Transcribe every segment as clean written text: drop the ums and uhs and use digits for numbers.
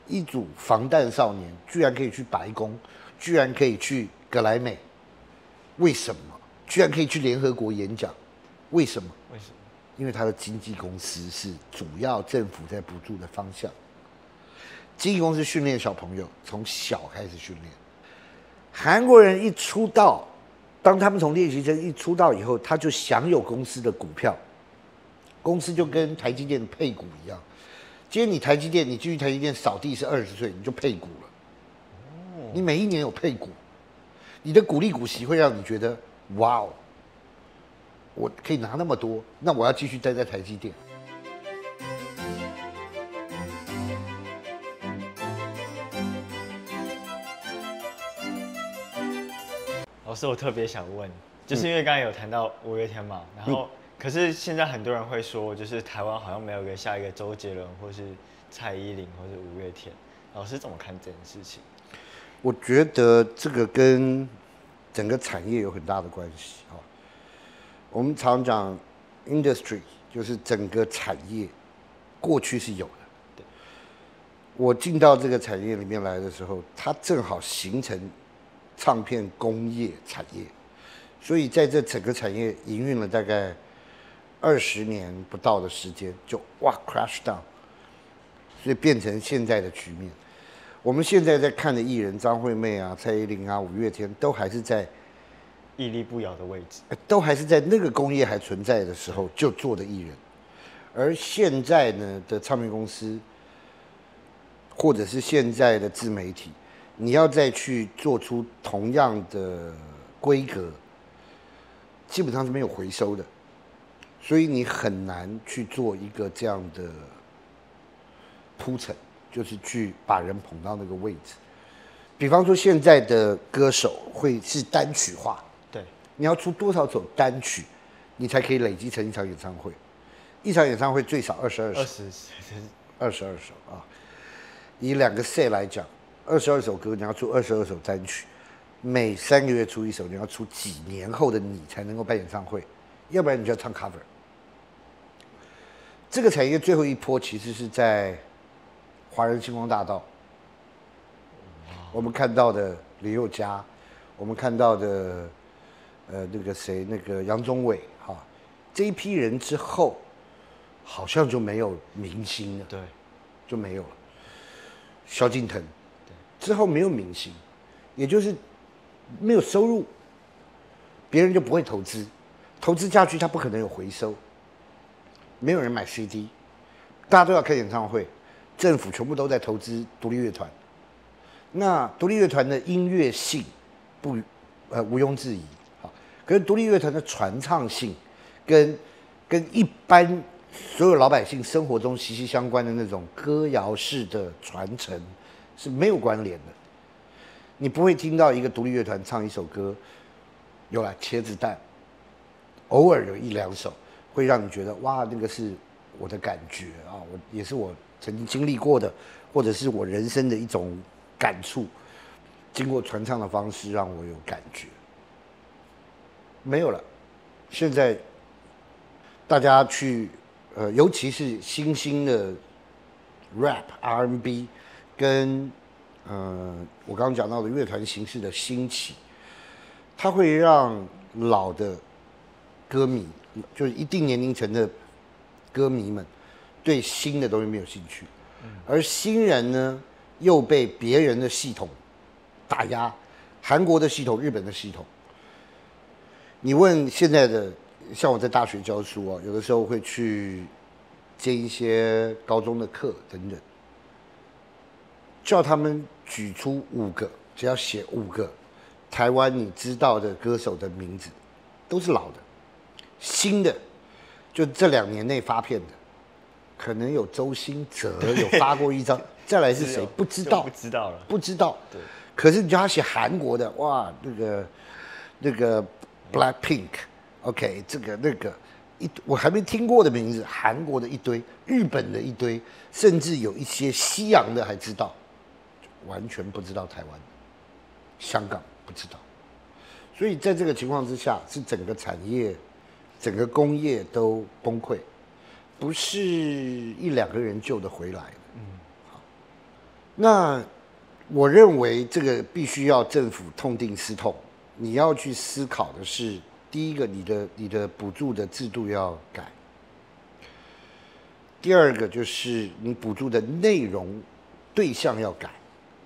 一组防弹少年居然可以去白宫，居然可以去格莱美，为什么？居然可以去联合国演讲，为什么？ 为什么？ 因为他的经纪公司是主要政府在补助的方向。经纪公司训练小朋友，从小开始训练。韩国人一出道，当他们从练习生一出道以后，他就享有公司的股票，公司就跟台积电的配股一样。今天你台积电，你进去台积电扫地是20岁，你就配股了。你每一年有配股，你的股利股息会让你觉得，哇哦，我可以拿那么多，那我要继续待在台积电。 老师，我特别想问，就是因为刚才有谈到五月天嘛，然后可是现在很多人会说，就是台湾好像没有个下一个周杰伦，或是蔡依林，或是五月天。老师怎么看这件事情？ 我觉得这个跟整个产业有很大的关系啊。我们常讲 industry， 就是整个产业，过去是有的。我进到这个产业里面来的时候，它正好形成唱片工业产业，所以在这整个产业营运了大概20年不到的时间，就crash down， 所以变成现在的局面。我们现在在看的艺人张惠妹啊、蔡依林啊、五月天，都还是在屹立不摇的位置， 都还是在那个工业还存在的时候就做的艺人。而现在呢的唱片公司，或者是现在的自媒体，你要再去做出同样的规格，基本上是没有回收的，所以你很难去做一个这样的铺陈。就是去把人捧到那个位置，比方说现在的歌手会是单曲化， 对， 你要出多少首单曲，你才可以累积成一场演唱会？一场演唱会最少22首，22首啊。以2个 set 来讲，22首歌你要出22首单曲，每3个月出一首，你要出几年后的你才能够办演唱会，要不然你就要唱 cover。这个产业最后一波其实是在华人星光大道，我们看到的林宥嘉，我们看到的那个谁，那个杨宗纬哈，这一批人之后，好像就没有明星了， 对， 就没有了。萧敬腾，之后没有明星，也就是没有收入，别人就不会投资，投资下去他不可能有回收，没有人买 CD， 大家都要开演唱会。政府全部都在投资独立乐团，那独立乐团的音乐性毋庸置疑，好，可是独立乐团的传唱性跟一般所有老百姓生活中息息相关的那种歌谣式的传承是没有关联的。你不会听到一个独立乐团唱一首歌，有了茄子蛋，偶尔有1、2首会让你觉得哇，那个是我的感觉啊，也是我曾经经历过的，或者是我人生的一种感触，经过传唱的方式让我有感觉。没有了，现在大家去尤其是新兴的 rap、R&B 跟我刚刚讲到的乐团形式的兴起，它会让老的歌迷，就是一定年龄层的歌迷们，对新的东西没有兴趣，而新人呢又被别人的系统打压，韩国的系统、日本的系统。你问现在的，像我在大学教书啊，有的时候会去接一些高中的课等等，叫他们举出5个，只要写5个台湾你知道的歌手的名字，都是老的，新的就这2年内发片的。可能有周兴哲有发过一张，再来是谁不知道， 不知道了， 不知道。 对。 可是你叫他写韩国的，哇，那个 Blackpink，OK， 这个那个我还没听过的名字，韩国的一堆，日本的一堆，甚至有一些西洋的还知道，完全不知道台湾，香港不知道。所以在这个情况之下，是整个产业、整个工业都崩溃。不是1、2个人救得回来的。好， 那我认为这个必须要政府痛定思痛，你要去思考的是，第一个，你的补助的制度要改；第二个就是你补助的内容对象要改。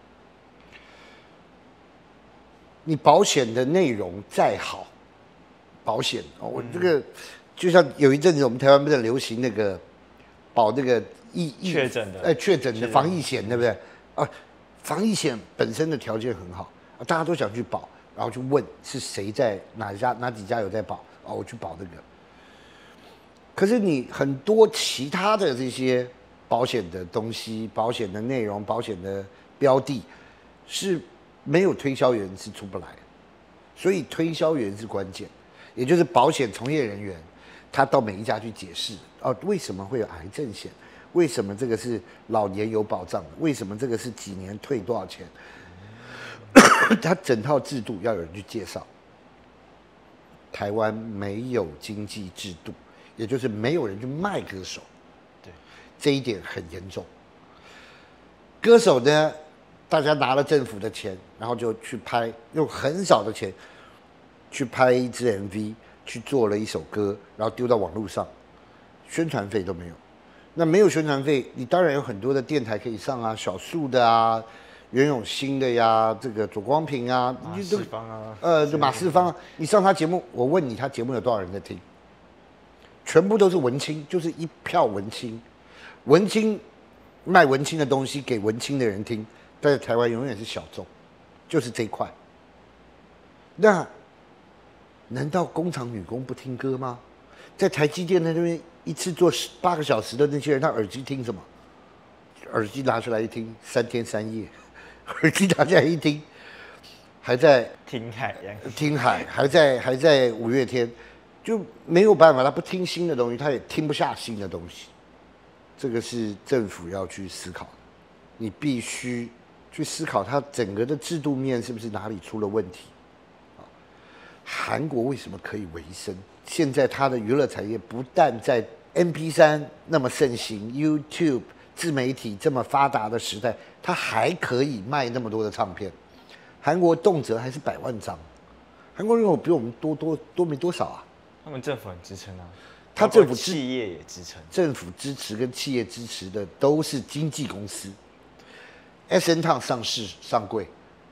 你保险的内容再好，保险哦，我这个就像有一阵子我们台湾不是很流行那个保那个确诊的， 确诊的防疫险，对不对？啊，防疫险本身的条件很好，大家都想去保，然后去问是谁在哪几家有在保，哦，我去保这个。可是你很多其他的这些保险的东西、保险的内容、保险的标的，是没有推销员是出不来的，所以推销员是关键，也就是保险从业人员，他到每一家去解释哦，为什么会有癌症险？为什么这个是老年有保障？为什么这个是几年退多少钱？他整套制度要有人去介绍。台湾没有经济制度，也就是没有人去卖歌手， 对， 这一点很严重。歌手呢，大家拿了政府的钱，然后就去拍，用很少的钱去拍一支 MV， 去做了一首歌，然后丢到网络上，宣传费都没有。那没有宣传费，你当然有很多的电台可以上啊，小树的啊，袁咏欣的呀，这个左光平啊， 马世芳啊， 就马世芳啊，你上他节目，我问你，他节目有多少人在听？全部都是文青，就是一票文青，文青卖文青的东西给文青的人听，但是台湾永远是小众，就是这一块。那难道工厂女工不听歌吗？在台积电那边一次做8个小时的那些人，他耳机听什么？耳机拿出来一听，3天3夜，耳机拿下来一听，还在听海， 还在五月天，就没有办法，他不听新的东西，他也听不下新的东西。这个是政府要去思考的，你必须去思考它整个的制度面是不是哪里出了问题。韩国为什么可以维生？现在它的娱乐产业不但在 MP3 那么盛行 ，YouTube 自媒体这么发达的时代，它还可以卖那么多的唱片。韩国动辄还是100万张，韩国人口比我们多没多少啊。 他们政府很支撑啊， 他政府企业也支撑， 政府支持跟企业支持的都是经纪公司。SN Town 上市上柜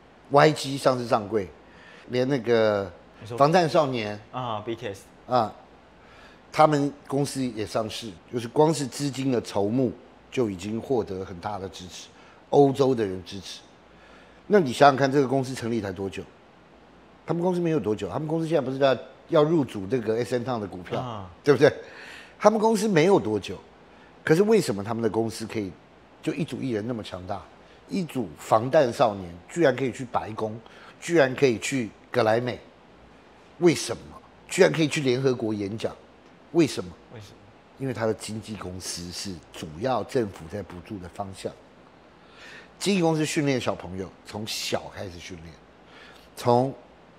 ，YG 上市上柜，连那个防弹少年啊 ，BTS 啊，他们公司也上市，就是光是资金的筹募就已经获得很大的支持，欧洲的人支持。那你想想看，这个公司成立才多久？他们公司没有多久，他们公司现在不是要入主这个 SN Town 的股票，对不对？他们公司没有多久，可是为什么他们的公司可以就一组艺人那么强大？一组防弹少年居然可以去白宫，居然可以去格莱美，为什么？居然可以去联合国演讲，为什么？ 为什么？ 因为他的经纪公司是主要政府在补助的方向。经纪公司训练小朋友，从小开始训练，从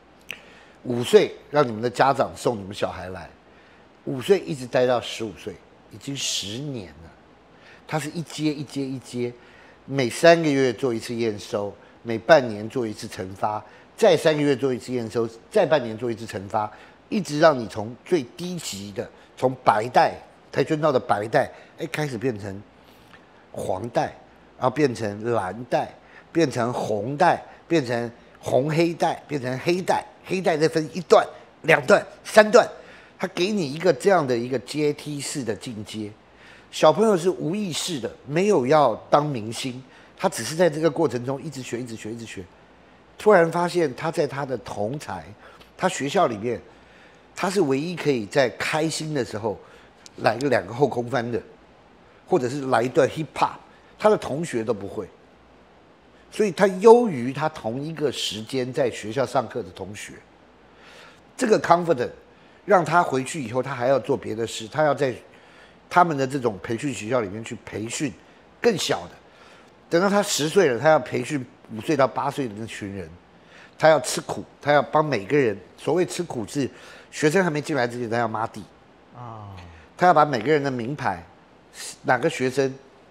5岁让你们的家长送你们小孩来，5岁一直待到15岁，已经10年了。他是一阶，每3个月做一次验收，每半年做一次惩罚，再3个月做一次验收，再半年做一次惩罚，一直让你从最低级的，从白带跆拳道的白带，开始变成黄带，然后变成蓝带，变成红带，变成红黑带，变成黑带，黑带再分1段、2段、3段，他给你一个这样的一个阶梯式的进阶。小朋友是无意识的，没有要当明星，他只是在这个过程中一直学，突然发现他在他的同侪，他学校里面，他是唯一可以在开心的时候来个2个后空翻的，或者是来一段 hip hop， 他的同学都不会，所以他优于他同一个时间在学校上课的同学。这个 confident 让他回去以后，他还要做别的事，他要在他们的这种培训学校里面去培训更小的，等到他10岁了，他要培训5岁到8岁的那群人，他要吃苦，他要帮每个人。所谓吃苦是学生还没进来之前，他要抹地啊，他要把每个人的名牌，哪个学生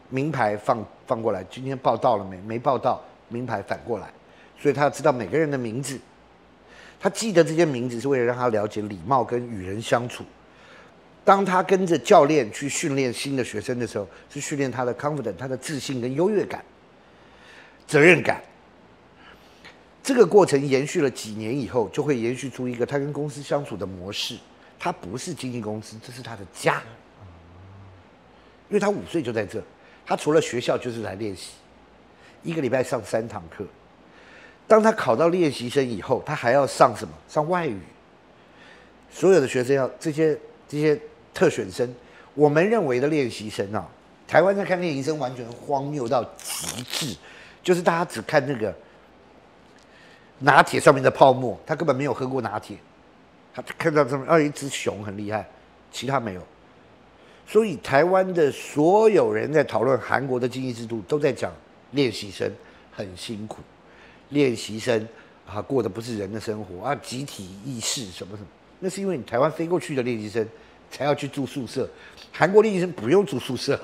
名牌放过来，今天报到了没？没报到，名牌反过来，所以他要知道每个人的名字。他记得这些名字是为了让他了解礼貌跟与人相处。当他跟着教练去训练新的学生的时候，是训练他的 confidence， 他的自信跟优越感、责任感。这个过程延续了几年以后，就会延续出一个他跟公司相处的模式。他不是经纪公司，这是他的家。因为他5岁就在这，他除了学校就是来练习，一个礼拜上3堂课。当他考到练习生以后，他还要上什么？上外语。所有的学生要这些特选生，我们认为的练习生啊，台湾在看练习生完全荒谬到极致，就是大家只看那个拿铁上面的泡沫，他根本没有喝过拿铁，他看到上面一只熊很厉害，其他没有。所以台湾的所有人在讨论韩国的经济制度，都在讲练习生很辛苦，练习生啊过的不是人的生活啊，集体意识什么什么，那是因为你台湾飞过去的练习生才要去住宿舍，韩国练习生不用住宿舍。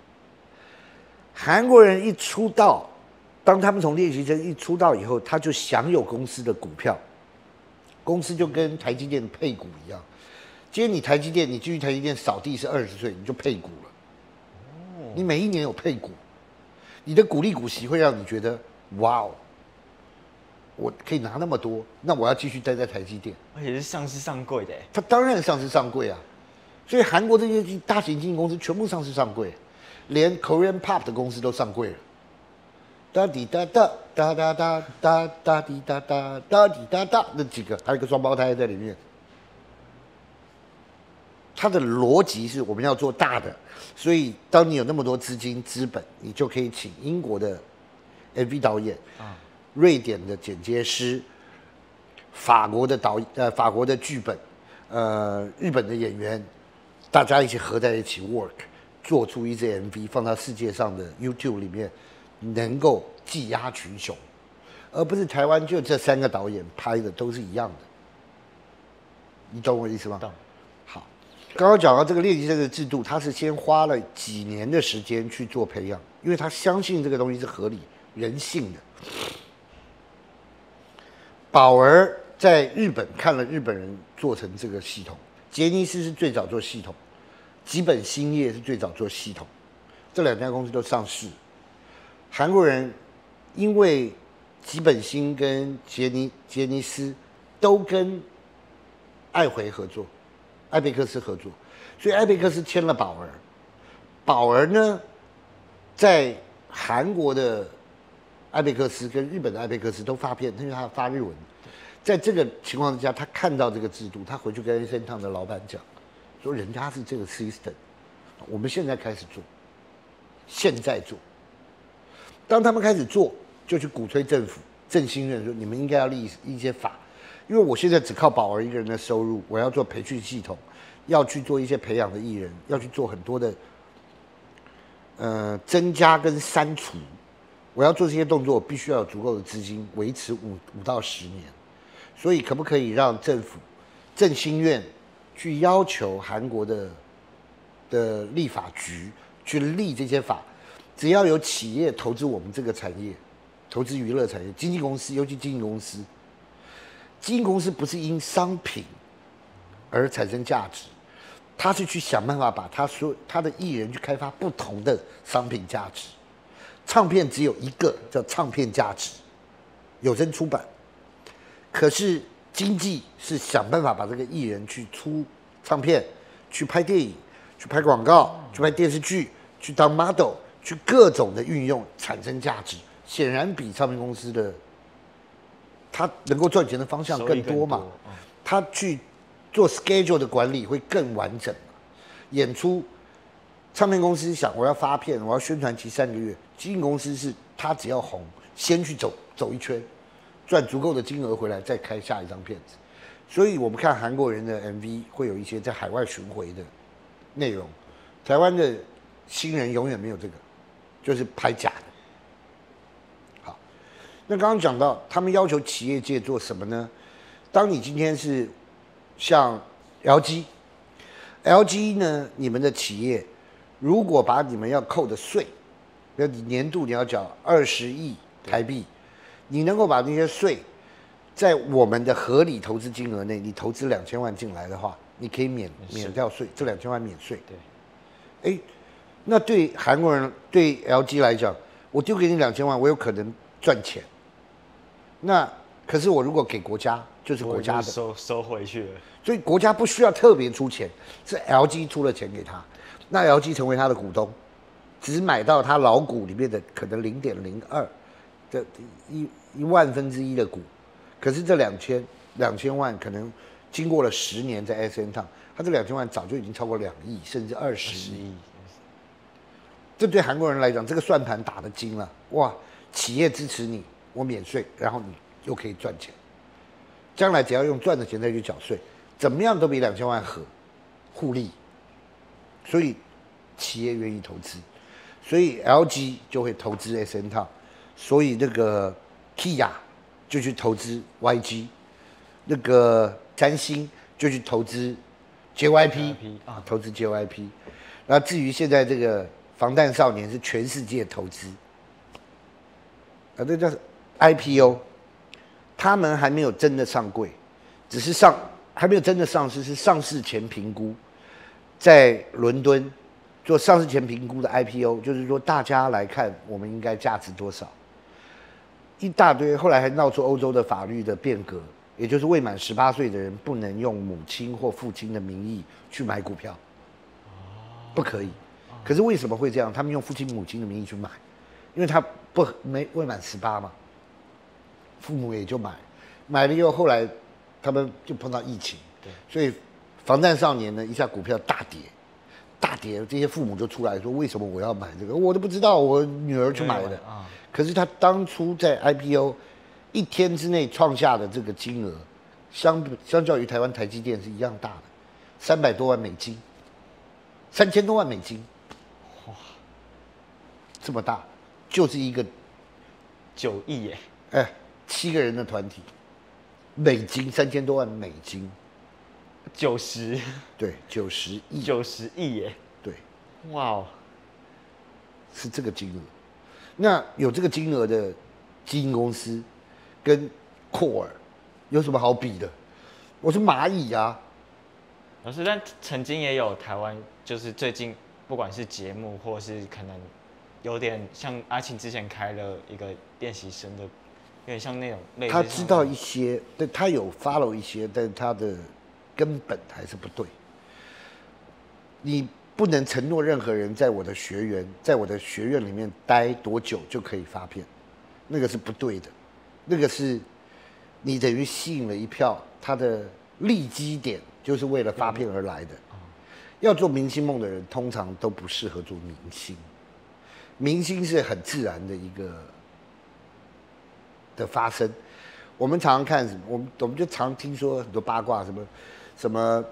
韩国人一出道，当他们从练习生一出道以后，他就享有公司的股票，公司就跟台积电配股一样。今天你台积电，你进去台积电扫地是20岁，你就配股了。你每一年有配股，你的股利股息会让你觉得，哇哦，我可以拿那么多，那我要继续待在台积电。 而且是上市上柜的， 它当然上市上柜啊。所以韩国这些大型经纪公司全部上市上柜，连 Korean Pop 的公司都上柜了。哒滴哒哒哒哒哒哒哒滴哒哒哒滴哒哒，那几个还有一个双胞胎在里面。它的逻辑是我们要做大的，所以当你有那么多资金资本，你就可以请英国的 MV 导演，瑞典的剪接师，法国的剧本，日本的演员，大家一起合在一起 work， 做出一支 MV 放到世界上的 YouTube 里面，能够技压群雄，而不是台湾就这3个导演拍的都是一样的。你懂我意思吗？ 懂。 好，刚刚讲到这个练习生的制度，他是先花了几年的时间去做培养，因为他相信这个东西是合理人性的。宝儿在日本看了日本人做成这个系统，杰尼斯是最早做系统，吉本兴业是最早做系统，这2家公司都上市。韩国人因为吉本兴跟杰尼斯都跟爱回合作，艾贝克斯合作，所以艾贝克斯签了宝儿。宝儿呢，在韩国的艾贝克斯跟日本的艾贝克斯都发片，因为他发日文。在这个情况之下，他看到这个制度，他回去跟 Senton 的老板讲，说人家是这个 system， 我们现在开始做，现在做。当他们开始做，就去鼓吹政府、振兴院说，你们应该要立一些法，因为我现在只靠宝儿一个人的收入，我要做培训系统，要去做一些培养的艺人，要去做很多的增加跟删除。我要做这些动作，我必须要有足够的资金维持5到10年。所以可不可以让政府、振兴院去要求韩国的立法局去立这些法？只要有企业投资我们这个产业，投资娱乐产业，经纪公司，尤其经纪公司，经纪公司不是因商品而产生价值，他是去想办法把他的艺人去开发不同的商品价值。唱片只有一个叫唱片价值，有声出版。可是经济是想办法把这个艺人去出唱片，去拍电影，去拍广告，去拍电视剧，去当 model， 去各种的运用产生价值。显然比唱片公司的他能够赚钱的方向更多嘛，他去做 schedule 的管理会更完整嘛。演出，唱片公司想我要发片，我要宣传期3个月，经纪公司是他只要红，先去走一圈。赚足够的金额回来，再开下一张片子。所以我们看韩国人的 MV 会有一些在海外巡回的内容，台湾的新人永远没有这个，就是拍假的。好，那刚刚讲到他们要求企业界做什么呢？当你今天是像 LG 呢，你们的企业如果把你们要扣的税比如你年度你要缴20亿台币，你能够把那些税在我们的合理投资金额内，你投资2000万进来的话，你可以免掉税，这2000万免税。对，哎，那对韩国人对 LG 来讲，我丢给你2000万，我有可能赚钱。那可是我如果给国家，就是国家的收回去了， 所以国家不需要特别出钱，是 LG 出了钱给他，那 LG 成为他的股东，只买到他老股里面的可能0.02的一万分之一的股，可是这2000万可能经过了10年在 SN 烫，他这2000万早就已经超过2亿甚至20亿。这对韩国人来讲，这个算盘打得精了，哇！企业支持你，我免税，然后你又可以赚钱。将来只要用赚的钱再去缴税，怎么样都比2000万互利。所以企业愿意投资，所以 LG 就会投资 SN 烫，所以那个 Kia 就去投资 YG， 那个占星就去投资 JYP 啊，投资 JYP。那至于现在这个防弹少年是全世界投资，这叫 IPO， 他们还没有真的上柜，只是还没有真的上市，是上市前评估，在伦敦做上市前评估的 IPO， 就是说大家来看我们应该价值多少，一大堆，后来还闹出欧洲的法律的变革，也就是未满18岁的人不能用母亲或父亲的名义去买股票，不可以。可是为什么会这样？他们用父亲母亲的名义去买，因为他未满18嘛，父母也就买了以后，后来他们就碰到疫情，所以防弹少年呢一下股票大跌，这些父母就出来说为什么我要买这个？我都不知道，我女儿去买的。可是他当初在 IPO 1天之内创下的这个金额，相较于台湾台积电是一样大的，300多万美金，3000多万美金，哇，这么大，就是一个 9亿耶， 哎，7个人的团体，美金3000多万美金 ，90， 对，90亿 ，90亿耶， 对， 哇哦， 是这个金额。那有这个金额的基金公司跟扩尔有什么好比的？我是蚂蚁啊。 老师，但曾经也有台湾，就是最近不管是节目或是可能有点像阿庆之前开了一个练习生的，有点像那种类似。 他知道一些，但他有 follow 一些，但是他的根本还是不对。你不能承诺任何人在我的学院里面待多久就可以发片，那个是不对的，那个是你等于吸引了一票他的利基点，就是为了发片而来的。要做明星梦的人，通常都不适合做明星。明星是很自然的一个的发生。我们常常看什么？我们就常听说很多八卦，什么。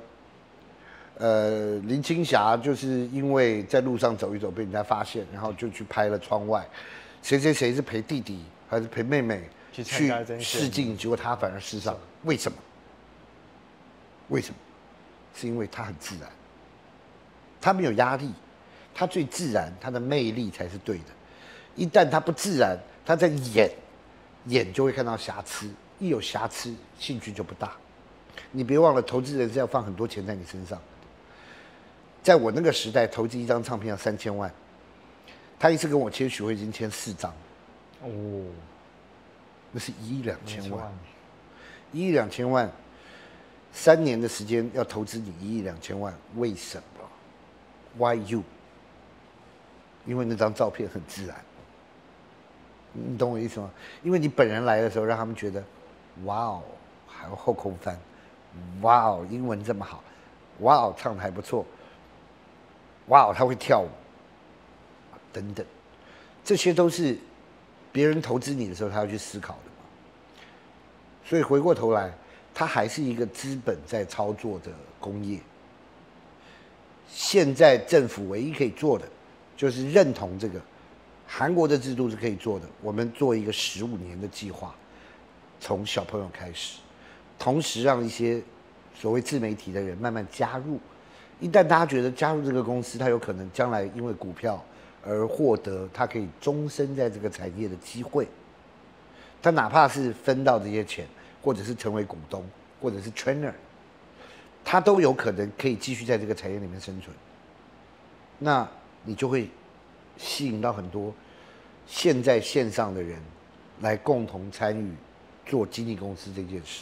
林青霞就是因为在路上走一走被人家发现，然后就去拍了窗外，谁是陪弟弟还是陪妹妹去试镜，结果他反而试上，为什么？是因为他很自然，他没有压力，他最自然，他的魅力才是对的。一旦他不自然，他在演就会看到瑕疵，一有瑕疵，兴趣就不大。你别忘了，投资人是要放很多钱在你身上。在我那个时代，投资一张唱片要3000万，他一次跟我签许慧金签4张，哦，那是1亿2000万，1亿2000万，3年的时间要投资你1亿2000万，为什么 ？Why you？ 因为那张照片很自然，你懂我意思吗？因为你本人来的时候，让他们觉得，哇哦，还有后空翻，哇哦，英文这么好，哇哦，唱得还不错。哇，他会跳舞，等等，这些都是别人投资你的时候他要去思考的嘛。所以回过头来，它还是一个资本在操作的工业。现在政府唯一可以做的，就是认同这个韩国的制度是可以做的，我们做一个15年的计划，从小朋友开始，同时让一些所谓自媒体的人慢慢加入。一旦大家觉得加入这个公司，他有可能将来因为股票而获得他可以终身在这个产业的机会。他哪怕是分到这些钱，或者是成为股东，或者是 trainer， 他都有可能可以继续在这个产业里面生存。那你就会吸引到很多现在线上的人来共同参与做经纪公司这件事。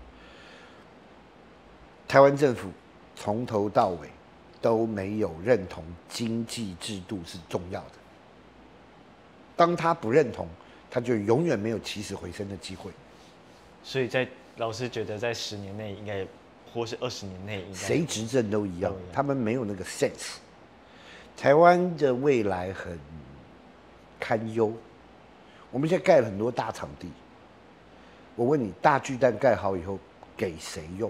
台湾政府从头到尾都没有认同经济制度是重要的。当他不认同，他就永远没有起死回生的机会。 所以老师觉得在10年内应该，或是20年内应该， 谁执政都一样，他们没有那个 sense。台湾的未来很堪忧。我们现在盖了很多大场地，我问你，大巨蛋盖好以后给谁用？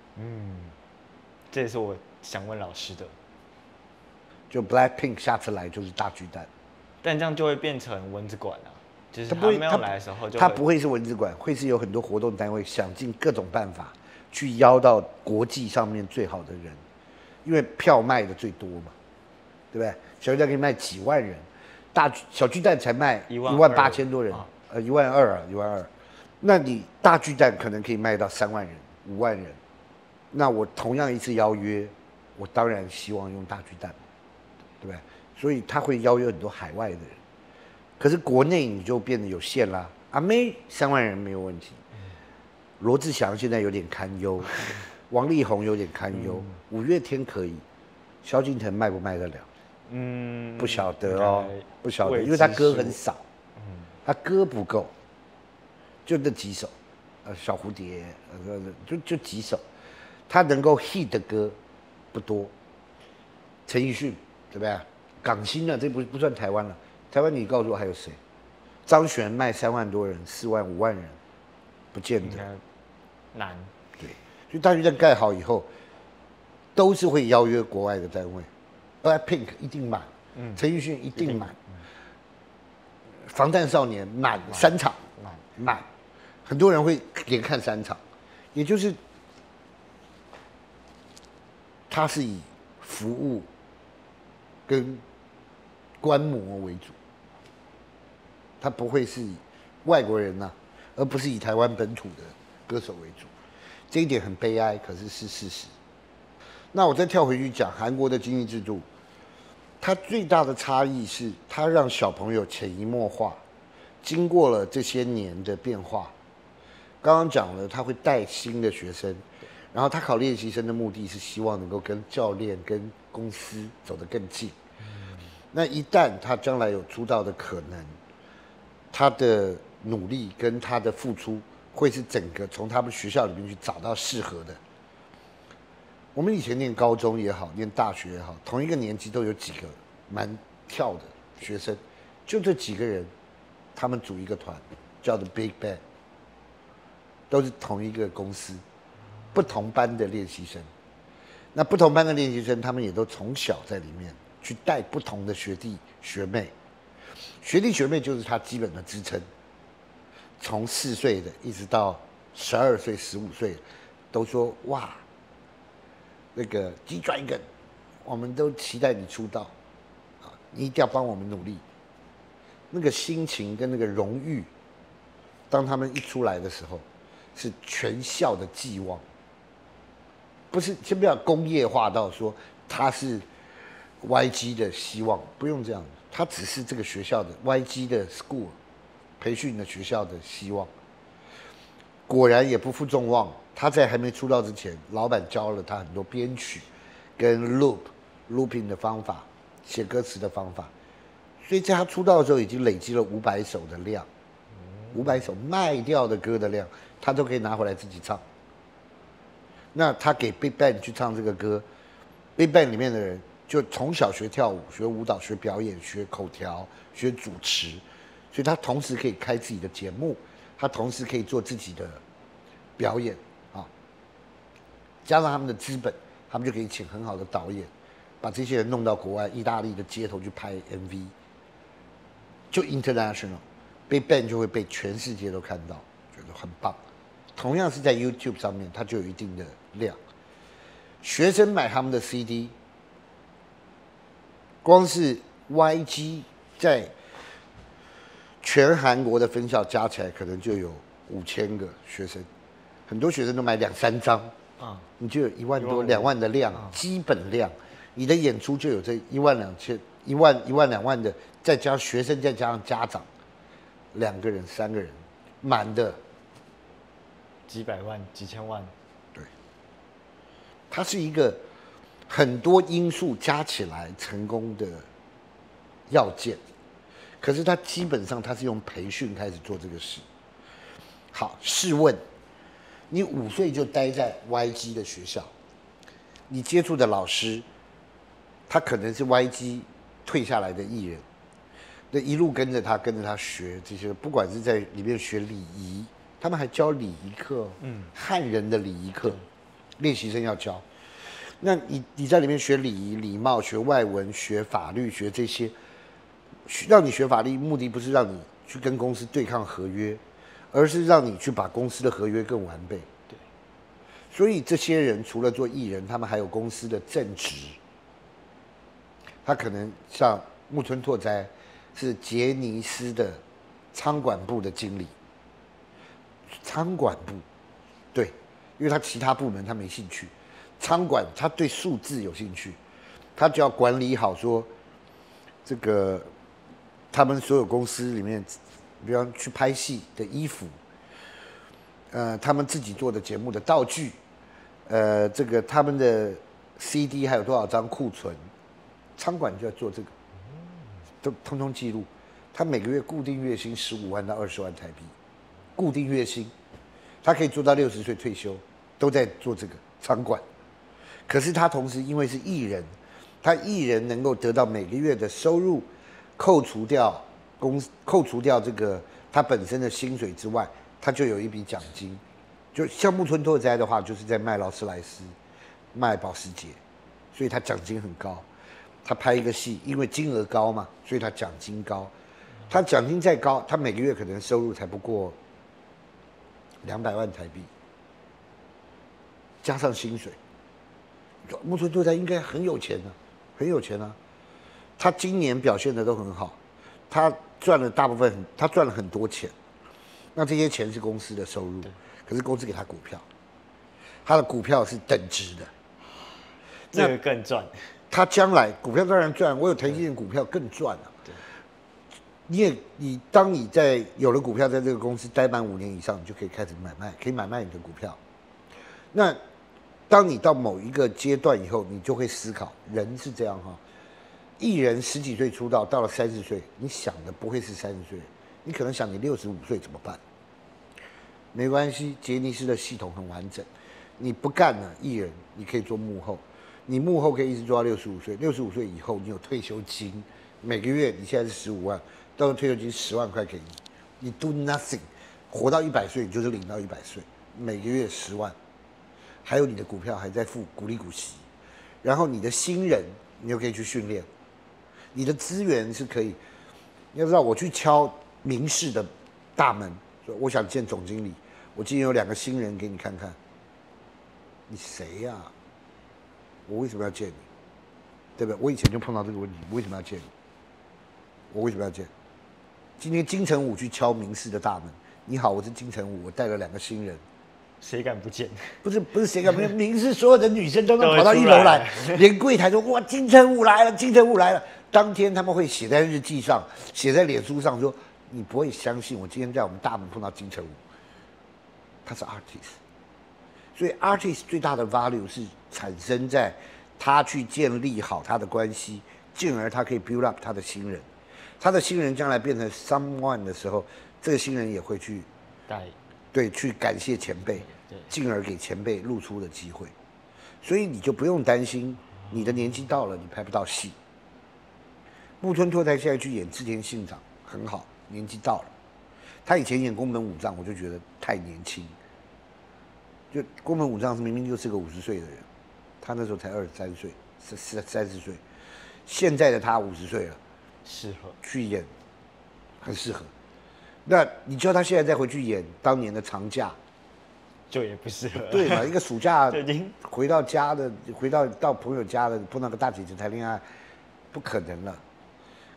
这也是我想问老师的。 就 Blackpink 下次来就是大巨蛋， 但这样就会变成蚊子馆啊，就是他没有来的时候他不会是蚊子馆，会是有很多活动单位想尽各种办法去邀到国际上面最好的人，因为票卖的最多嘛，对不对？小巨蛋可以卖几万人，小巨蛋才卖18000多人，12000，12000。那你大巨蛋可能可以卖到3万人、5万人。那我同样一次邀约，我当然希望用大巨蛋，对不对？所以他会邀约很多海外的人，可是国内你就变得有限啦。阿妹3万人没有问题，罗志祥现在有点堪忧，王力宏有点堪忧，五月天可以，萧敬腾卖不卖得了？不晓得哦，不晓得，因为他歌很少，他歌不够，就那几首，小蝴蝶，就几首。他能够 hit 的歌不多，陈奕迅对不对？港星呢，这不算台湾了。台湾你告诉我还有谁？张悬卖3万多人、4万、5万人，不见得。 难。 对，所以大巨蛋盖好以后，都是会邀约国外的单位。Blackpink 一定满，陈奕迅一定满，防弹少年满3场，满，很多人会连看3场，也就是。它是以服务跟观摩为主，它不会是以外国人而不是以台湾本土的歌手为主，这一点很悲哀，可是是事实。那我再跳回去讲韩国的经济制度，它最大的差异是，它让小朋友潜移默化，经过了这些年的变化，刚刚讲了，他会带新的学生。然后他考练习生的目的是希望能够跟教练、跟公司走得更近。那一旦他将来有出道的可能，他的努力跟他的付出会是整个从他们学校里面去找到适合的。我们以前念高中也好，念大学也好，同一个年级都有几个蛮跳的学生，就这几个人，他们组一个团，叫做 Big Bang， 都是同一个公司。不同班的练习生，那不同班的练习生，他们也都从小在里面去带不同的学弟学妹，学弟学妹就是他基本的支撑。从4岁的一直到12岁、15岁，都说哇，那个 G-Dragon， 我们都期待你出道，你一定要帮我们努力。那个心情跟那个荣誉，当他们一出来的时候，是全校的寄望。不是，先不要工业化到说他是 YG 的希望，不用这样，他只是这个学校的 YG 的 school 培训的学校的希望。果然也不负众望，他在还没出道之前，老板教了他很多编曲跟 looping 的方法，写歌词的方法，所以在他出道的时候已经累积了500首的量，500首卖掉的歌的量，他都可以拿回来自己唱。那他给 Big Bang 去唱这个歌 ，Big Bang 里面的人就从小学跳舞、学舞蹈、学表演、学口条、学主持，所以他同时可以开自己的节目，他同时可以做自己的表演啊。加上他们的资本，他们就可以请很好的导演，把这些人弄到国外意大利的街头去拍 MV， 就 international，Big Bang 就会被全世界都看到，觉得很棒。同样是在 YouTube 上面，它就有一定的量。学生买他们的 CD， 光是 YG 在全韩国的分校加起来可能就有5000个学生，很多学生都买2-3张，你就有1万多、2万的量，基本量，你的演出就有这12000、1万、2万的，再加学生，再加上家长，2个人、3个人，满的， 几百万、几千万， 对，它是一个很多因素加起来成功的要件，可是他基本上他是用培训开始做这个事。好，试问，你5岁就待在 YG 的学校，你接触的老师，他可能是 YG 退下来的艺人，那一路跟着他学这些，不管是在里面学礼仪，他们还教礼仪课，汉人的礼仪课，练习生要教。那你在里面学礼仪、礼貌、学外文、学法律、学这些，让你学法律，目的不是让你去跟公司对抗合约，而是让你去把公司的合约更完备。 对。 所以这些人除了做艺人，他们还有公司的正职。他可能像木村拓哉，是杰尼斯的仓管部的经理。仓管部，对，因为他其他部门他没兴趣。仓管他对数字有兴趣，他就要管理好说这个他们所有公司里面，比方去拍戏的衣服，他们自己做的节目的道具，这个他们的 CD 还有多少张库存，仓管就要做这个，都通通记录。他每个月固定月薪15万到20万台币，固定月薪，他可以做到60岁退休，都在做这个仓管。可是他同时因为是艺人，他艺人能够得到每个月的收入，扣除掉这个他本身的薪水之外，他就有一笔奖金。就像木村拓哉的话，就是在卖劳斯莱斯、卖保时捷，所以他奖金很高。他拍一个戏，因为金额高嘛，所以他奖金高。他奖金再高，他每个月可能收入才不过200万台币，加上薪水。木村拓哉应该很有钱啊，很有钱啊。他今年表现的都很好，他赚了很多钱。那这些钱是公司的收入，可是公司给他股票，他的股票是等值的， 这个更赚。 他将来股票当然赚，我有台积电股票更赚啊。当你在有了股票，在这个公司待满5年以上，你就可以开始买卖，可以买卖你的股票。那当你到某一个阶段以后，你就会思考，人是这样哈。艺人10几岁出道，到了30岁，你想的不会是30岁，你可能想你65岁怎么办？没关系，杰尼斯的系统很完整，你不干了艺人，你可以做幕后，你幕后可以一直做到65岁，65岁以后你有退休金，每个月你现在是15万，到时候退休金10万块给你，你 do nothing， 活到100岁你就是领到100岁，每个月10万。还有你的股票还在付股利股息，然后你的新人你又可以去训练，你的资源是可以。你要知道，我去敲明视的大门，说我想见总经理，我今天有2个新人给你看看。你谁呀？我为什么要见你？对不对？我以前就碰到这个问题，我为什么要见你？我为什么要见？今天金城武去敲明视的大门，你好，我是金城武，我带了2个新人。 谁敢不见？ 不是谁敢不见？明视所有的女生都能跑到1楼来，连柜台都哇，金城武来了，金城武来了。当天他们会写在日记上，写在脸书上说，你不会相信我今天在我们大门碰到金城武，他是 artist。所以 artist 最大的 value 是产生在他去建立好他的关系，进而他可以 build up 他的新人。他的新人将来变成 someone 的时候，这个新人也会去去感谢前辈，进而给前辈露出的机会，所以你就不用担心你的年纪到了你拍不到戏。木村拓哉现在去演织田信长很好，年纪到了。他以前演宫本武藏我就觉得太年轻，就宫本武藏明明就是个50岁的人，他那时候才23岁，30岁，现在的他50岁了， 适合去演，很适合。那你叫他现在再回去演当年的长假， 就也不适合。 对嘛？一个暑假已经回到家的，到朋友家的，碰到个大姐姐谈恋爱，不可能了。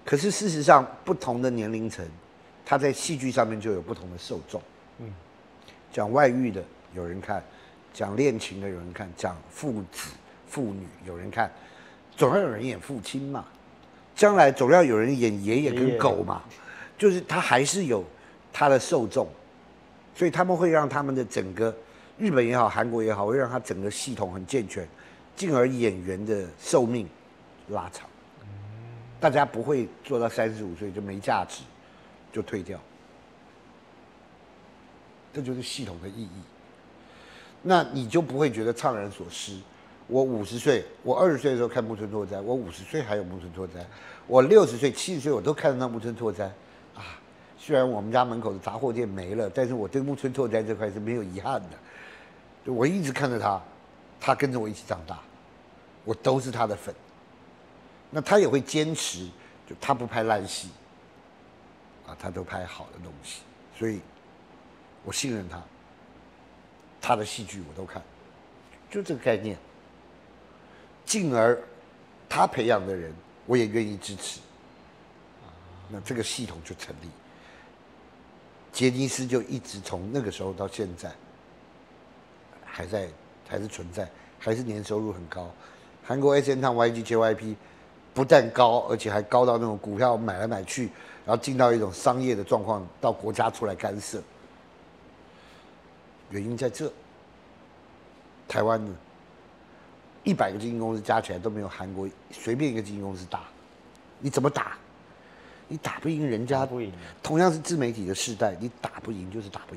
可是事实上，不同的年龄层，他在戏剧上面就有不同的受众。讲外遇的有人看，讲恋情的有人看，讲父子父女有人看，总要有人演父亲嘛，将来总要有人演爷爷跟狗嘛，就是他还是有他的受众，所以他们会让他们的整个日本也好，韩国也好，会让他整个系统很健全，进而演员的寿命拉长。大家不会做到35岁就没价值，就退掉。这就是系统的意义。那你就不会觉得怅然所失。我50岁，我20岁的时候看木村拓哉，我50岁还有木村拓哉，我60岁、70岁我都看得到木村拓哉。啊，虽然我们家门口的杂货店没了，但是我对木村拓哉这块是没有遗憾的。就我一直看着他，他跟着我一起长大，我都是他的粉。那他也会坚持，就他不拍烂戏，啊，他都拍好的东西，所以我信任他。他的戏剧我都看，就这个概念。进而他培养的人，我也愿意支持。那这个系统就成立。杰尼斯就一直从那个时候到现在，还是存在，还是年收入很高。韩国 SM 汤 YG JYP 不但高，而且还高到那种股票买来买去，然后进到一种商业的状况，到国家出来干涉。原因在这。台湾呢，100个经纪公司加起来都没有韩国随便一个经纪公司大。你怎么打？你打不赢人家， 不赢。 同样是自媒体的世代，你打不赢就是打不赢。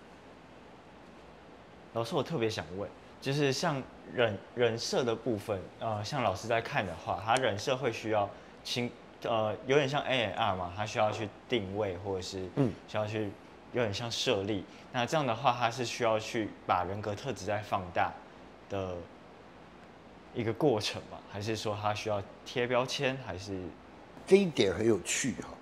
老师，我特别想问，就是像人设的部分，像老师在看的话，他人设会需要有点像 A&R 嘛，他需要去定位，或者是需要去有点像设立。那这样的话，他是需要去把人格特质再放大的一个过程嘛？还是说他需要贴标签？还是这一点很有趣哈。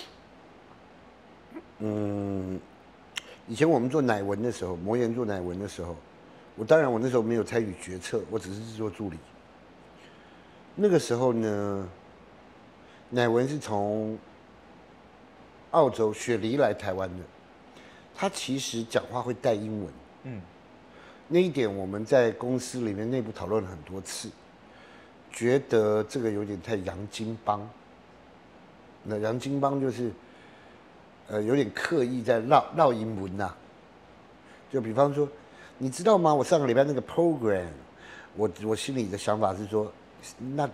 以前我们做乃文的时候，魔岩做乃文的时候，当然我那时候没有参与决策，我只是制作助理。那个时候呢，乃文是从澳洲雪梨来台湾的，他其实讲话会带英文。那一点我们在公司里面内部讨论了很多次，觉得这个有点太洋泾浜。那洋泾浜就是有点刻意在绕英文呐。就比方说，你知道吗？我上个礼拜那个 program， 我心里的想法是说，not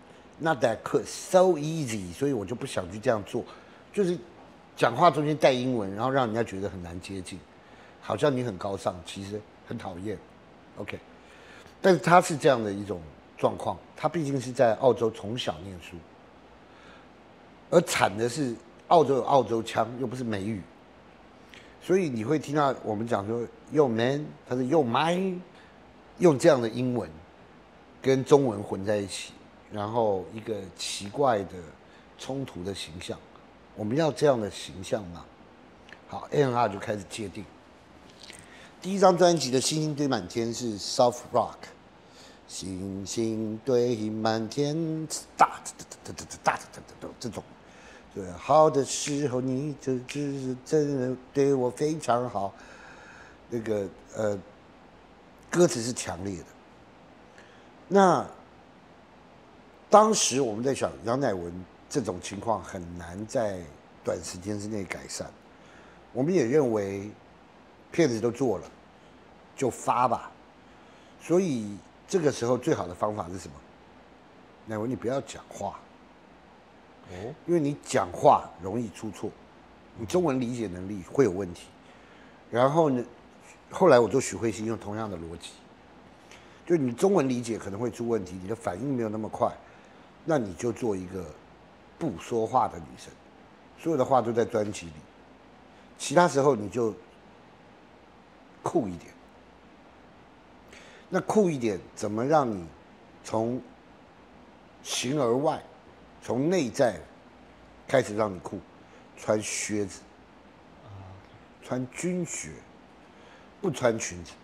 that could so easy， 所以我就不想去这样做，就是讲话中间带英文，然后让人家觉得很难接近，好像你很高尚，其实很讨厌。OK， 但是他是这样的一种状况，他毕竟是在澳洲从小念书，而惨的是澳洲有澳洲腔，又不是美语，所以你会听到我们讲说 "Yo man"， 他是 "Yo my"， 用这样的英文跟中文混在一起，然后一个奇怪的冲突的形象。我们要这样的形象吗？好 ，A&R 就开始界定。第一张专辑的《星星堆满天》是 soft rock， 星星堆满天，哒这种。对，好的时候你就是真的对我非常好。那个歌词是强烈的。那当时我们在想，杨乃文这种情况很难在短时间之内改善。我们也认为片子都做了，就发吧。所以这个时候最好的方法是什么？乃文，你不要讲话。因为你讲话容易出错，你中文理解能力会有问题。然后呢，后来我做许慧欣用同样的逻辑，就你中文理解可能会出问题，你的反应没有那么快，那你就做一个不说话的女生，所有的话都在专辑里，其他时候你就酷一点。那酷一点怎么让你从形而外？从内在开始让你酷，穿靴子，穿军靴，不穿裙子，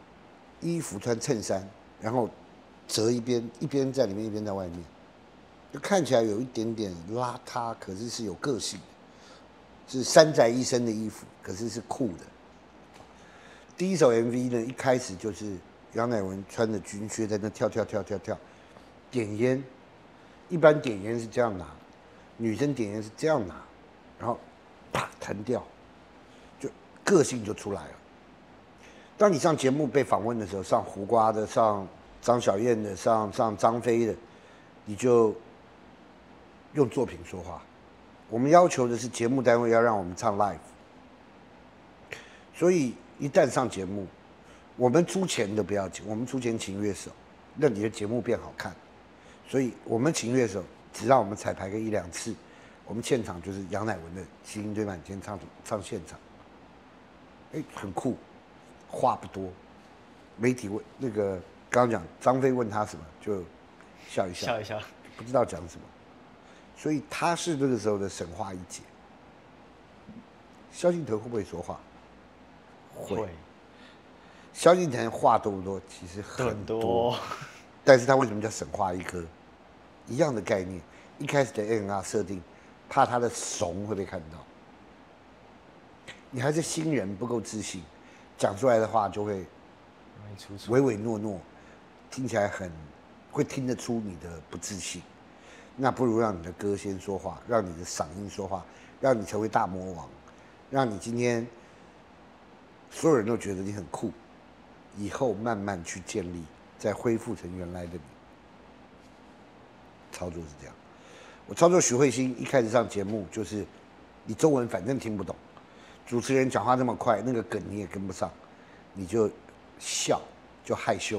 衣服穿衬衫，然后折一边，一边在里面，一边在外面， 就看起来有一点点邋遢，可是是有个性的，是山宅一身的衣服，可是是酷的。第一首 MV 呢，一开始就是杨乃文穿着军靴在那跳，点烟，一般点烟是这样拿，女生点烟是这样拿，然后啪弹掉，就个性就出来了。当你上节目被访问的时候，上胡瓜的，上张小燕的，上张飞的，你就用作品说话。我们要求的是节目单位要让我们唱 live， 所以一旦上节目，我们出钱的不要紧，我们出钱请乐手，让你的节目变好看。所以我们请乐手，只让我们彩排个1、2次，我们现场就是杨乃文的《星星堆满天》唱现场，很酷，话不多。媒体问那个刚刚讲张飞问他什么，就笑一笑，不知道讲什么。所以他是那个时候的神话一姐。萧敬腾会不会说话？会。萧敬腾话多不多？其实很多。但是他为什么叫神话一哥？一样的概念。一开始的 NR 设定，怕他的怂会被看到。你还是新人，不够自信，讲出来的话就会唯唯诺诺，听起来会听得出你的不自信。那不如让你的歌先说话，让你的嗓音说话，让你成为大魔王，让你今天所有人都觉得你很酷，以后慢慢去建立，再恢复成原来的你。操作是这样。我操作许慧欣一开始上节目就是，你中文反正听不懂，主持人讲话那么快，那个梗你也跟不上，你就笑，就害羞，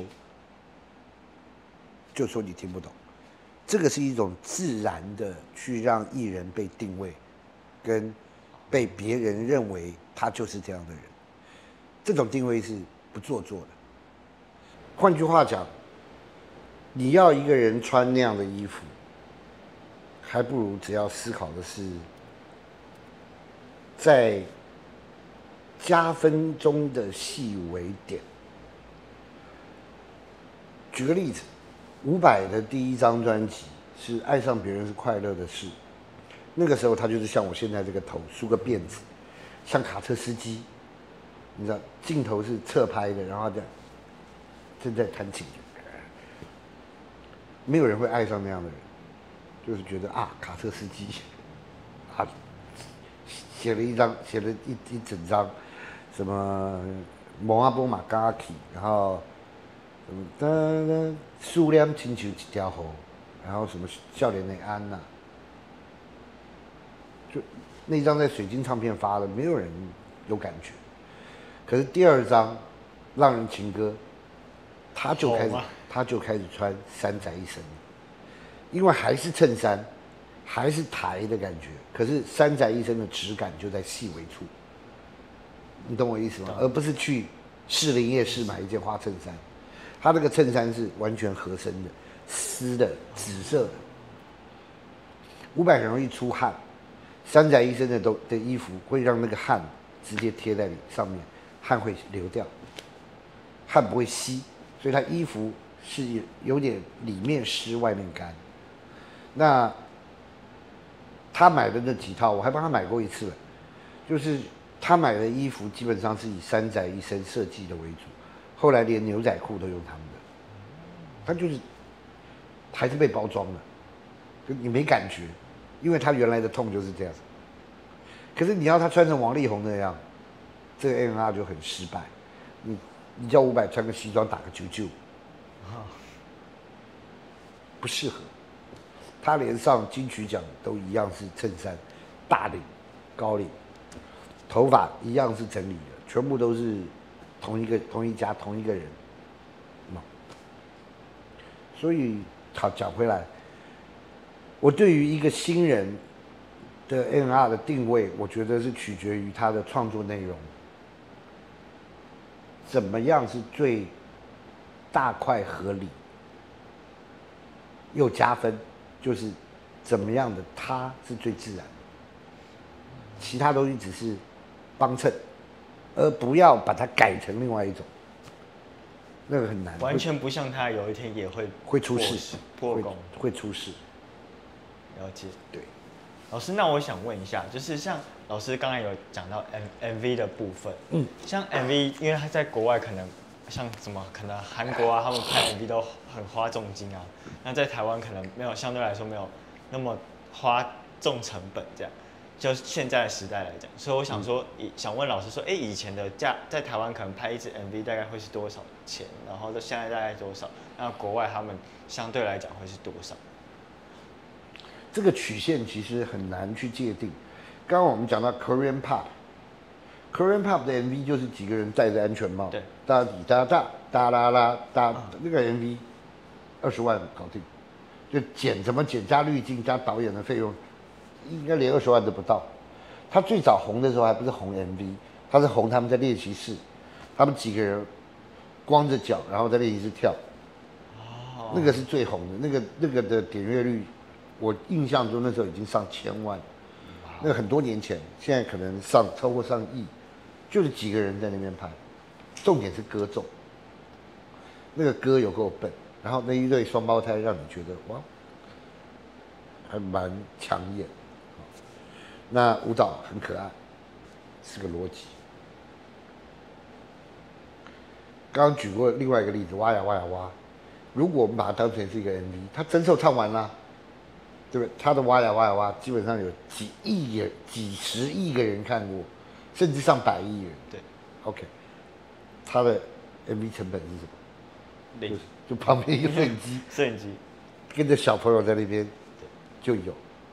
就说你听不懂。这个是一种自然的去让艺人被定位，跟被别人认为他就是这样的人，这种定位是不做作的。换句话讲，你要一个人穿那样的衣服，还不如只要思考的是，在加分中的细微点。举个例子，伍佰的第1张专辑是《爱上别人是快乐的事》，那个时候他就是像我现在这个头，梳个辫子，像卡车司机，你知道，镜头是侧拍的，然后这样正在弹琴，没有人会爱上那样的人，就是觉得啊，卡车司机，啊，写了一整张，什么蒙阿波马嘎奇，然后。数量亲像一条河，然后什么笑脸的安呐，就那张在水晶唱片发的，没有人有感觉。可是第2张《浪人情歌》，他就开始穿山宅一身，因为还是衬衫，还是台的感觉，可是山宅一身的质感就在细微处，你懂我意思吗？而不是去士林夜市买一件花衬衫。他那个衬衫是完全合身的，丝的，紫色的。伍佰很容易出汗，山宅一身的衣服会让那个汗直接贴在你上面，汗会流掉，汗不会吸，所以他衣服是有点里面湿外面干。那他买的那几套，我还帮他买过一次了，就是他买的衣服基本上是以山宅一身设计的为主。后来连牛仔裤都用他们的，他就是还是被包装了，就你没感觉，因为他原来的痛就是这样。可是你要他穿成王力宏那样，这个 NR 就很失败。你叫伍佰穿个西装打个啾，不适合。他连上金曲奖都一样是衬衫，大领、高领，头发一样是整理的，全部都是。同一家同一个人，所以好讲回来，我对于一个新人的 NR 的定位，我觉得是取决于他的创作内容，怎么样是最大块合理又加分，就是怎么样的他是最自然的，其他东西只是帮衬。而不要把它改成另外一种，那个很难， 完全不像他有一天也会出事， 破功， 会出事。 了解。 对， 老师，那我想问一下，就是像老师刚才有讲到 MV 的部分，像 MV，因为他在国外可能像什么，可能韩国啊，他们拍 MV 都很花重金啊，那在台湾可能没有，相对来说没有那么花重成本这样。就现在的时代来讲，所以我想说，想问老师说，以前的在台湾可能拍一支 MV 大概会是多少钱？然后在现在大概多少？那国外他们相对来讲会是多少？ 这个曲线其实很难去界定。刚刚我们讲到 Korean Pop 的 MV 就是几个人戴着安全帽， 对， 哒滴哒哒哒啦啦哒，那个 MV 20万搞定，就怎么剪加滤镜加导演的费用。应该连20万都不到。他最早红的时候还不是红 MV， 他是红他们在练习室，他们几个人光着脚，然后在练习室跳。哦，那个是最红的，那个的点阅率，我印象中那时候已经上千万。那个很多年前，现在可能超过上亿，就是几个人在那边拍，重点是歌重，那个歌有够笨，然后那一对双胞胎让你觉得哇，还蛮抢眼。那舞蹈很可爱，是个逻辑。刚刚举过另外一个例子，挖呀挖呀挖。如果我们把它当成是一个 MV， 他真秀唱完啦，对不对？他的挖呀挖呀挖，基本上有几亿人、几十亿个人看过，甚至上100亿人。 对 ，OK， 他的 MV 成本是什么？ 零， 就旁边一个摄影机， 摄影机跟着小朋友在那边就有。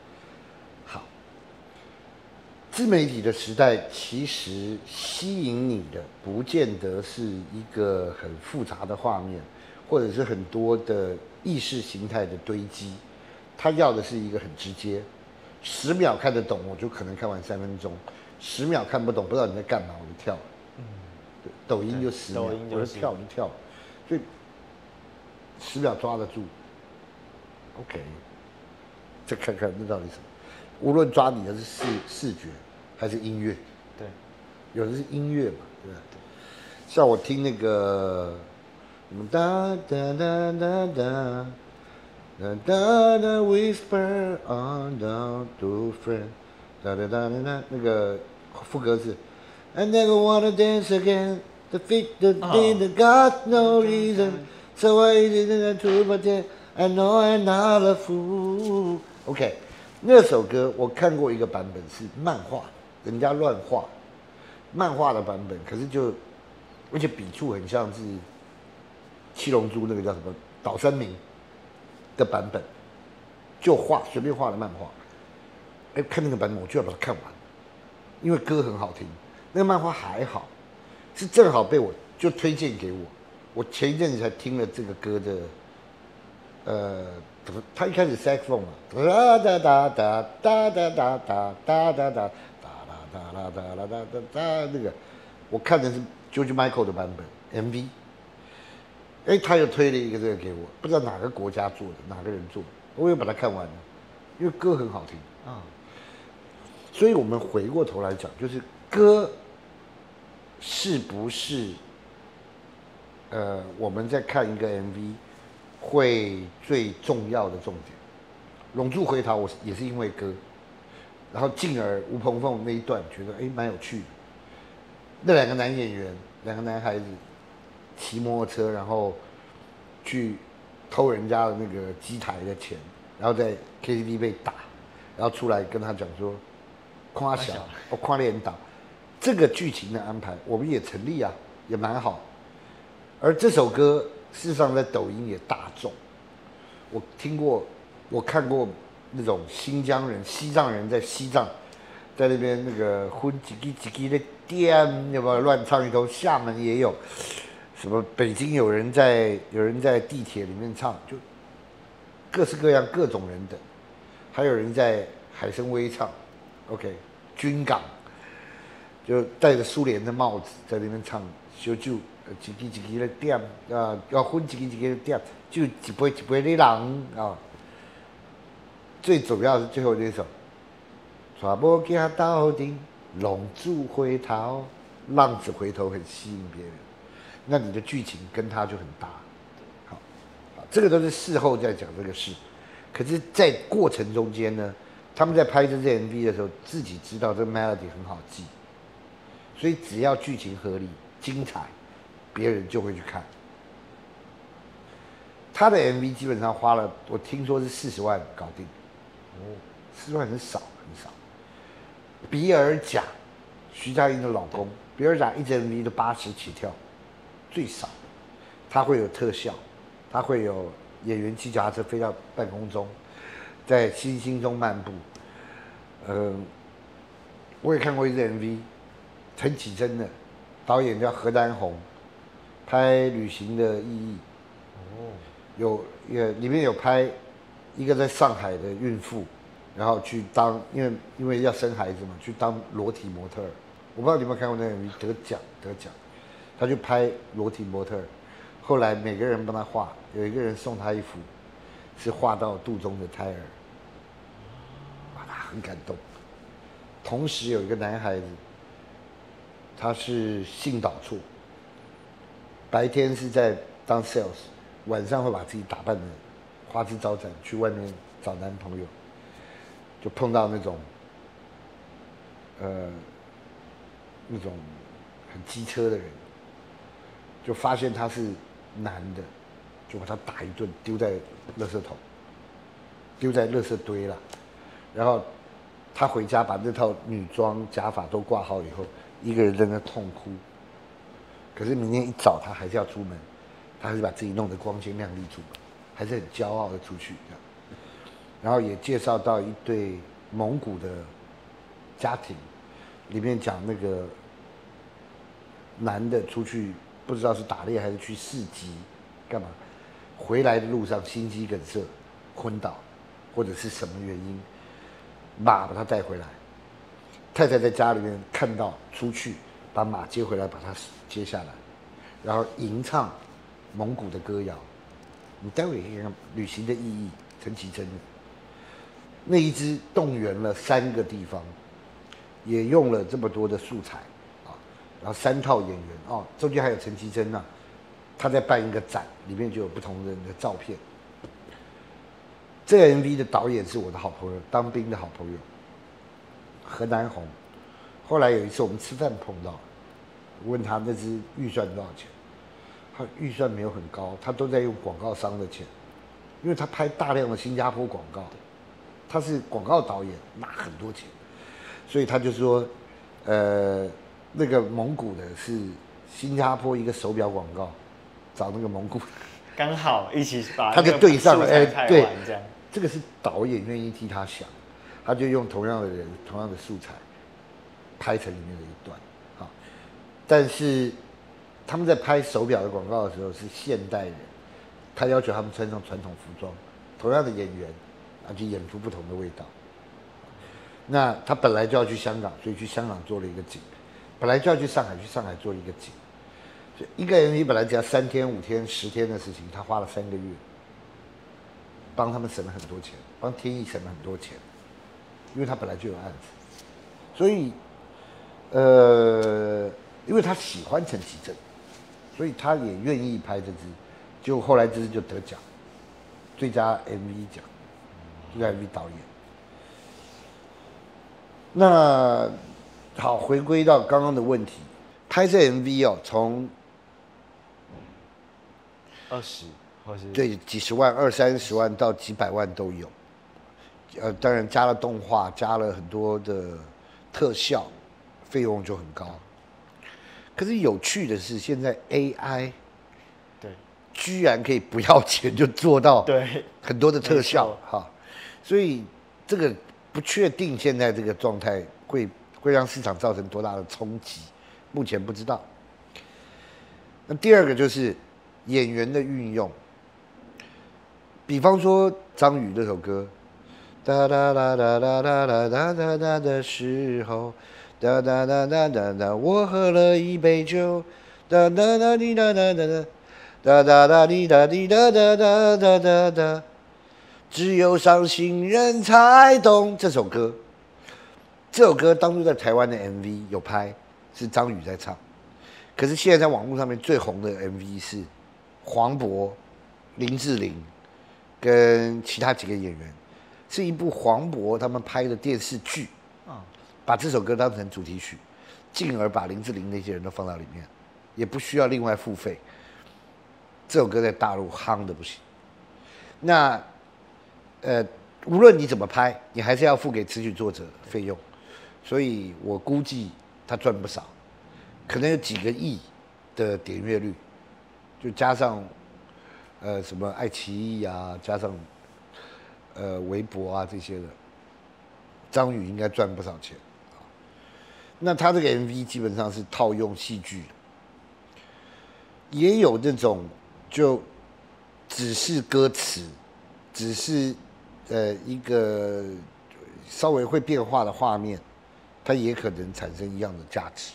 自媒体的时代，其实吸引你的不见得是一个很复杂的画面，或者是很多的意识形态的堆积，他要的是一个很直接，10秒看得懂，我就可能看完3分钟；10秒看不懂，不知道你在干嘛，我就跳了。对，抖音就10秒，我就跳就跳了，所以10秒抓得住。OK， 再看看那到底什么。无论抓你的是视觉还是音乐， 对， 有的是音乐嘛，对吧？像我听那个哒哒哒哒哒哒哒哒 whisper on the to friend， 哒哒哒哒哒，那个副歌是 I never wanna dance again, the feet that did got no reason, so I didn't to pretend I know I'm not a fool。OK。那首歌我看过一个版本是漫画，人家乱画，漫画的版本，可是而且笔触很像是七龙珠那个叫什么岛山明的版本，就随便画的漫画。看那个版本我就要把它看完，因为歌很好听，那个漫画还好，是正好被我就推荐给我。我前一阵子才听了这个歌的，他一开始 saxophone 嘛，哒哒哒哒哒哒哒哒哒哒哒哒哒哒哒哒哒，那个我看的是 George Michael 的版本 MV， 他又推了一个这个给我，不知道哪个国家做的，哪个人做的，我也把它看完了，因为歌很好听啊。所以我们回过头来讲，就是歌是不是我们在看一个 MV。会最重要的重点，《龙柱回逃》我也是因为歌，然后进而吴鹏凤那一段觉得蛮有趣的。那2个男演员，2个男孩子骑摩托车，然后去偷人家的那个机台的钱，然后在 KTV 被打，然后出来跟他讲说夸小，我夸连打，这个剧情的安排我们也成立啊，也蛮好。而这首歌。事实上，在抖音也大众。我听过，我看过那种新疆人、西藏人在西藏，在那边那个混几几的店，有没有乱唱一通？厦门也有，什么北京有人在地铁里面唱，就各式各样各种人等，还有人在海参崴唱 ，OK， 军港就戴着苏联的帽子在那边唱小酒。一支的点啊，要分一支的点，就一杯一杯的人啊。最主要是最后那首，带某囝斗阵，浪子回头，浪子回头很吸引别人，那你的剧情跟他就很搭。好，这个都是事后再讲这个事。 可是，在过程中间呢，他们在拍这支 MV 的时候，自己知道这 melody 很好记，所以只要剧情合理、精彩，别人就会去看。他的 MV 基本上花了，我听说是40万搞定。哦，40万很少很少。比尔贾，徐佳莹的老公，比尔贾一支 MV 都80起跳，最少。他会有特效，他会有演员骑脚踏车飞到半空中，在星星中漫步。我也看过一支 MV， 陈绮贞的，导演叫何丹红，拍《旅行的意义》。里面有拍一个在上海的孕妇，然后去当因为要生孩子嘛，去当裸体模特儿。我不知道你有没有看过那个 MV， 得奖，他就拍裸体模特儿，后来每个人帮他画，有一个人送他一幅，是画到肚中的胎儿，哇，他很感动。同时有一个男孩子，他是性导错，白天是在当 sales。晚上会把自己打扮的花枝招展，去外面找男朋友，就碰到那种很机车的人，就发现他是男的，就把他打一顿，丢在垃圾桶，丢在垃圾堆了。然后他回家把那套女装假发都挂好以后，一个人在那痛哭。可是明天一早他还是要出门。他还是把自己弄得光鲜亮丽出门，还是很骄傲的出去这样。然后也介绍到一对蒙古的家庭，里面讲那个男的出去不知道是打猎还是去市集干嘛，回来的路上心肌梗塞昏倒，或者是什么原因，马把他带回来，太太在家里面看到出去把马接回来，把他接下来，然后吟唱蒙古的歌谣，你待会也可以看《旅行的意义》，陈绮贞的那一支动员了3个地方，也用了这么多的素材啊，然后3套演员哦，中间还有陈绮贞呐，他在办一个展，里面就有不同人的照片。这个 MV 的导演是我的好朋友，当兵的好朋友何南红。后来有一次我们吃饭碰到，我问他那支预算多少钱。他预算没有很高，他都在用广告商的钱，因为他拍大量的新加坡广告，他是广告导演，拿很多钱，所以他就说，那个蒙古的是新加坡一个手表广告，找那个蒙古， 刚好一起把他就对上了，对，这个是导演愿意替他想，他就用同样的人、同样的素材，拍成里面的一段，好，但是。他们在拍手表的广告的时候是现代人，他要求他们穿上传统服装，同样的演员，就演出不同的味道。那他本来就要去香港，所以去香港做了一个景；本来就要去上海，去上海做了一个景。所以一个 MV 本来只要3天、5天、10天的事情，他花了3个月，帮他们省了很多钱，帮天意省了很多钱，因为他本来就有案子，所以因为他喜欢陈绮贞。所以他也愿意拍这支，就后来这支就得奖，最佳 MV 奖，最佳 MV 导演。那好，回归到刚刚的问题，拍摄 MV 哦，从 20或是对几十万、20-30万到几百万都有。当然加了动画，加了很多的特效，费用就很高。可是有趣的是，现在 AI 对居然可以不要钱就做到对很多的特效哈，所以这个不确定现在这个状态会让市场造成多大的冲击，目前不知道。那第二个就是演员的运用，比方说张宇那首歌，哒哒哒哒哒哒哒哒哒哒的时候。哒哒哒哒哒哒，我喝了一杯酒。哒哒哒滴哒哒哒哒，哒哒哒滴哒滴哒哒哒哒哒哒，只有伤心人才懂这首歌。这首歌当初在台湾的 MV 有拍，是张宇在唱。可是现在在网络上面最红的 MV 是黄渤、林志玲跟其他几个演员，是一部黄渤他们拍的电视剧，把这首歌当成主题曲，进而把林志玲那些人都放到里面，也不需要另外付费。这首歌在大陆夯的不行。那无论你怎么拍，你还是要付给词曲作者费用，所以我估计他赚不少，可能有几个亿的点阅率，就加上什么爱奇艺啊，加上微博啊这些的，张宇应该赚不少钱。那他这个 MV 基本上是套用戏剧的，也有那种就只是歌词，只是一个稍微会变化的画面，它也可能产生一样的价值。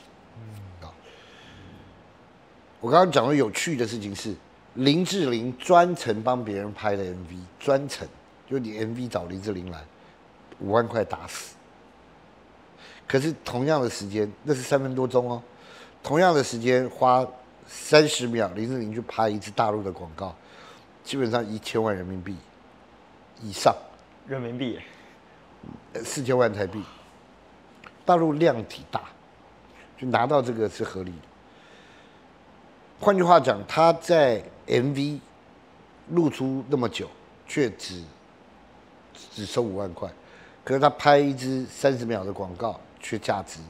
我刚刚讲的有趣的事情是，林志玲专程帮别人拍的 MV， 专程就你 MV 找林志玲来，5万块打死。可是同样的时间，那是3分多钟哦，同样的时间花30秒，林志玲去拍一支大陆的广告，基本上1000万人民币以上。 人民币 ？4000万台币。大陆量体大，就拿到这个是合理的。换句话讲，他在 MV 露出那么久，却只收5万块，可是他拍一支30秒的广告，却价值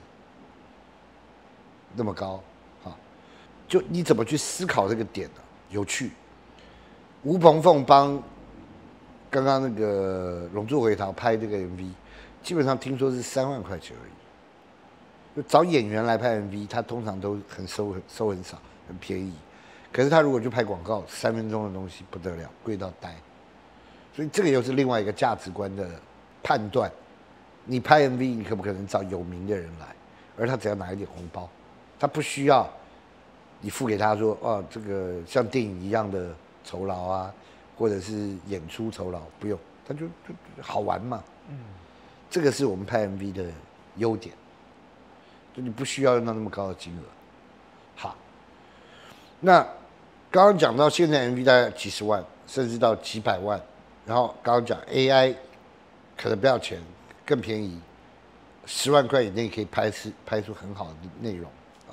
那么高，就你怎么去思考这个点呢？有趣。吴鹏凤帮刚刚那个《龙珠回逃》拍这个 MV， 基本上听说是3万块钱而已。就找演员来拍 MV， 他通常都收很少，很便宜。可是他如果去拍广告，3分钟的东西不得了，贵到呆。所以这个又是另外一个价值观的判断。你拍 MV， 你可不可能找有名的人来，而他只要拿一点红包，他不需要你付给他说哦，这个像电影一样的酬劳啊，或者是演出酬劳，不用，他就好玩嘛。这个是我们拍 MV 的优点，就你不需要用到那么高的金额。好，那刚刚讲到现在 MV 大概几十万，甚至到几百万，然后刚刚讲 AI 可能不要钱，更便宜，10万块以内可以拍出很好的内容啊。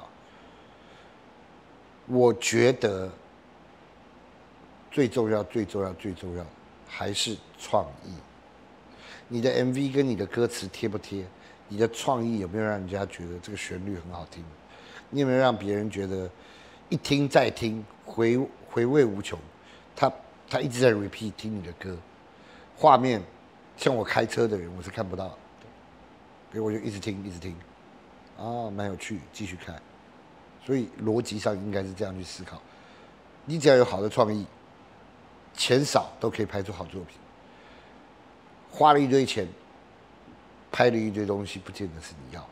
我觉得最重要还是创意。你的 MV 跟你的歌词贴不贴？你的创意有没有让人家觉得这个旋律很好听？你有没有让别人觉得一听再听，回味无穷？他一直在 repeat 听你的歌，画面像我开车的人我是看不到，所以我就一直听，啊，蛮有趣，继续看。所以逻辑上应该是这样去思考：你只要有好的创意，钱少都可以拍出好作品。花了一堆钱，拍了一堆东西，不见得是你要的。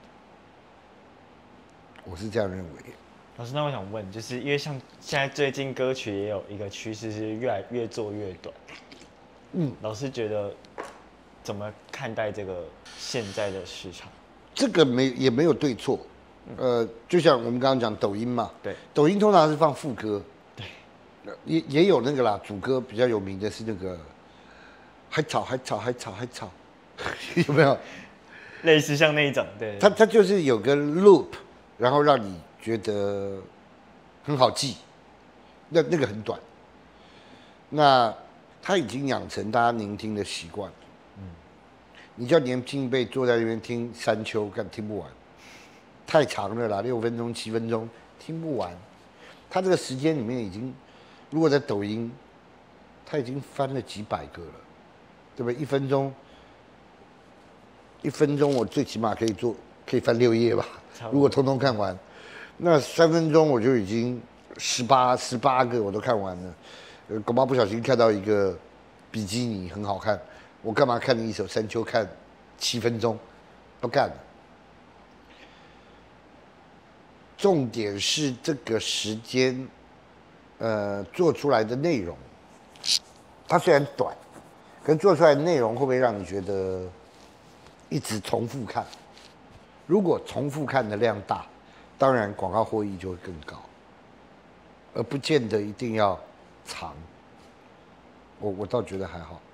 我是这样认为。 老师，那我想问，就是因为像现在最近歌曲也有一个趋势是越做越短，老师觉得怎么看待这个现在的市场？ 这个也没有对错，就像我们刚刚讲抖音嘛， 对， 抖音通常是放副歌，对，也有那个啦，主歌比较有名的是那个还吵，有没有？ 类似像那一种，对， 它就是有个 loop， 然后让你觉得很好记，那个很短，那它已经养成大家聆听的习惯。你叫年轻一辈坐在那边听山丘，听不完，太长了啦，6分钟、7分钟听不完。它这个时间里面已经，如果在抖音，它已经翻了几百个了，对不对？1分钟我最起码可以翻6页吧，如果通通看完，那3分钟我就已经18个我都看完了。恐怕不小心看到一个比基尼很好看，我干嘛看你一首山丘看7分钟？不干了。重点是这个时间，做出来的内容，它虽然短，可是做出来的内容会不会让你觉得一直重复看？如果重复看的量大，当然广告获益就会更高，而不见得一定要长。 我倒觉得还好。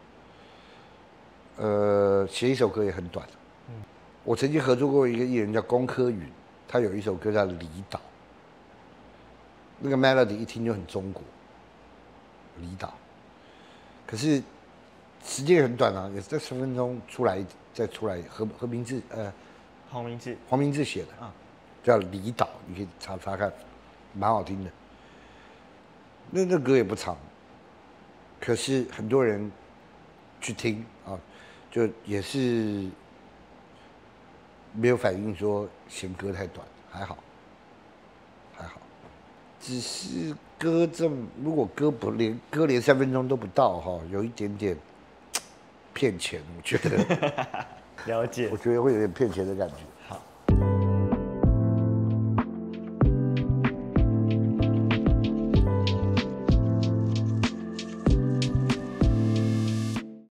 写一首歌也很短。我曾经合作过一个艺人叫龚柯云，他有一首歌叫《离岛》，那个 melody 一听就很中国，离岛。可是时间也很短啊，也是在10分钟出来，再出来。何明志黄明志写的啊，叫《离岛》，你可以查查看，蛮好听的。那歌也不长，可是很多人去听啊，就也是没有反应说嫌歌太短，还好。只是歌如果歌连3分钟都不到哈，有一点点骗钱，我觉得。 了解。 我觉得会有点骗钱的感觉。